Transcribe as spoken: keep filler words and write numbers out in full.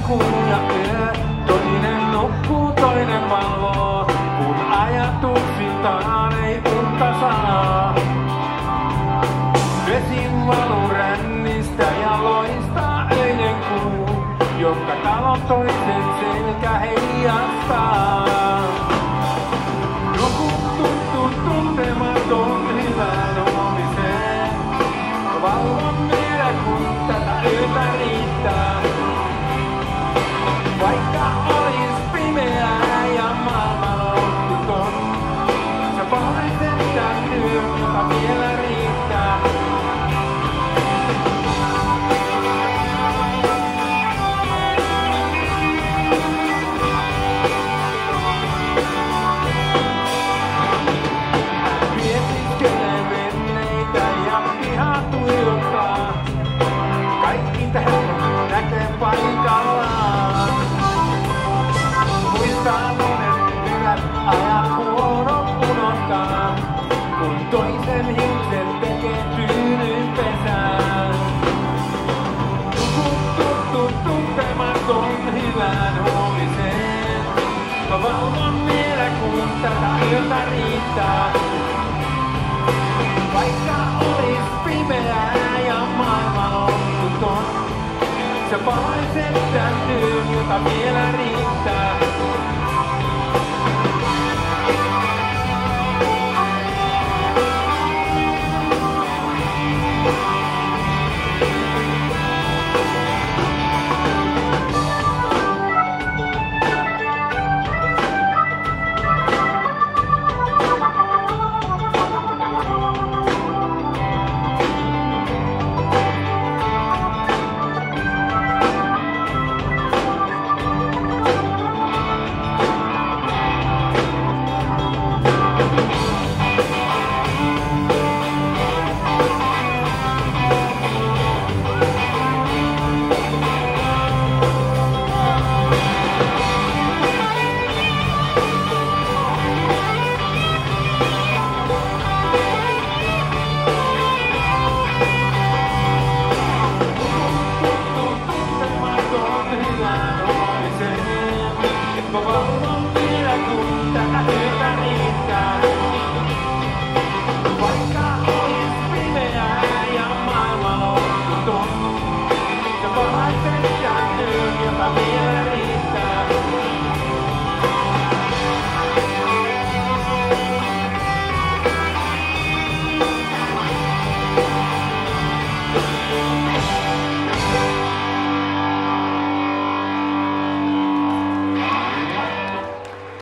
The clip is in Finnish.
kuu ja yö. Toinen nukkuu, toinen valvoo, kun ajatuksiltaan ei unta saa. Vesi valuu rännistä ja loistaa öinen kuu, jonka talon toisen selkä heijastaa. Joku tuttu tuntematon hyvän huomiseen, valvon vielä kun tätä yötä riittää. Vaikka olis pimeää ja maailma lopputon, sä palaiset tän yön, jota vielä riittää. Mietiskelee menneitä ja pihaa tuijottaa, kaikki tähän näkee paikallaan. Muistaa monet hyvät ajat huonot unohtaa, kun toisen hiuksen tekee tyynyn pesään. Tuttu tuntematon hyvän huomiseen, mä valvon vielä kun tätä yötä riittää. Vaikka olis pimeää ja maailma lopputon, sä palaiset tän yön, jota vielä riittää.